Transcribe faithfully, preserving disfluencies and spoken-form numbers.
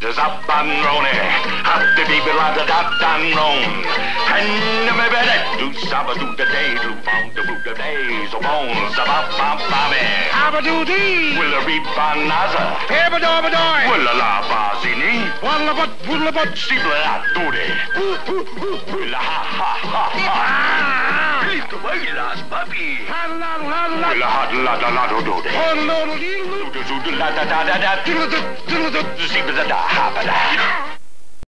Zap and Roni, happy people are the dot and roan. And me better do sabba do the day, do found the boot the days of bones, about bam babby. Abba do dee. Will a read banaza, Ebba dobba doy. will a la bazini, Waddle but woodle but. sibla la doody. Will a ha ha ha ha. Lead the way, last puppy. Haddle daddle haddle Will a hot la da la do doody. Waddle doodle deedle. Do do do la da da da da. Diddle doo diddle doo. Zibla da ha ba da.